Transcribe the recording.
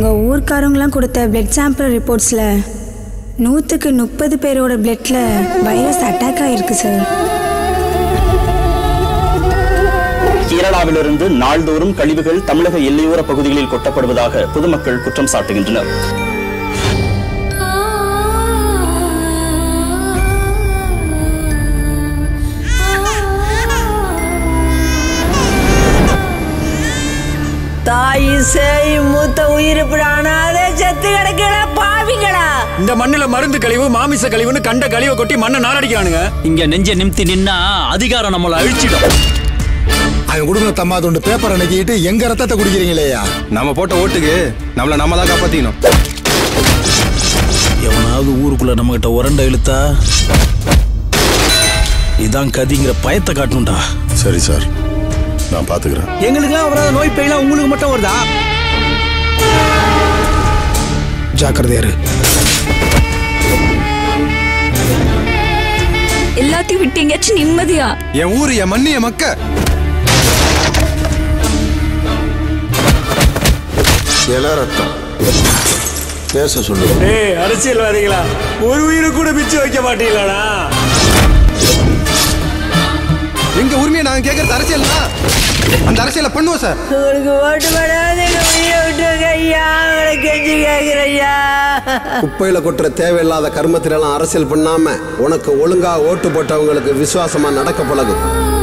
உங்கள் ஊர்க்காரங்களாம் கொடுத்த blood sample ரிப்போர்ட்ஸில் 100க்கு 30 பேரோட பிளட்ல வைரஸ் அட்டாக் ஆகிருக்கு சார். கேரளாவிலிருந்து நாள்தோறும் கழிவுகள் தமிழக எல்லையோர பகுதிகளில் கொட்டப்படுவதாக பொதுமக்கள் குற்றம் சாட்டுகின்றனர். தாய் சேய் மூத்த உயிர் பிராணாத செத்து கிடக்கடா பாவிங்களா. இந்த மண்ணுல மருந்து கழிவு மாமிச கழிவுன்னு கண்ட கழிவை கொட்டி மண்ணை நாரடிக்கிறானுங்க. இங்க நெஞ்ச நிமித்தி நின்னா அதிகாரம் நம்மளை அழிச்சிடும். அவன் கொடுக்குற தம்மாதுண்டு பேப்பரை நக்கிட்டு எங்க ரத்தத்தை குடிக்கிறீங்களேயா? நம்ம போட்ட ஓட்டுக்கு நம்மள நம்ம தான் காப்பாத்திக்கணும். எவனாவது ஊருக்குள்ள நம்ம கிட்ட உரண்ட இழுத்தா இதான் கதிங்கிற பயத்தை காட்டணும்டா. சரி சார், நான் பாத்துக்கிறேன். எங்களுக்குலாம் வராத நோய் பெய்யலாம், உங்களுக்கு மட்டும் வருதா? ஜாக்கிரதையாரு. எல்லாத்தையும் விட்டு எங்கேயாச்சும் நிம்மதியா? என் ஊரு, என் மண்ணு, என் மக்க. ரத்தம் பேச சொல்லு. அரசியல்வாதிகளா, ஒரு உயிரை கூட பிச்சு வைக்க மாட்டீங்களாடா? எங்க உரிமையை நாங்க கேட்கறது அரசியல் தான். அந்த அரசியலை பண்ணுவோம் சார். உங்களுக்கு ஓட்டு போடாத உயிரை விட்டுருங்க ஐயா, உங்களை கெஞ்சி கேட்கிறையா. குப்பையில கொட்டுற தேவையில்லாத கர்மத்திலெல்லாம் அரசியல் பண்ணாம உனக்கு ஒழுங்கா ஓட்டு போட்டவங்களுக்கு விசுவாசமா நடக்க பழகு.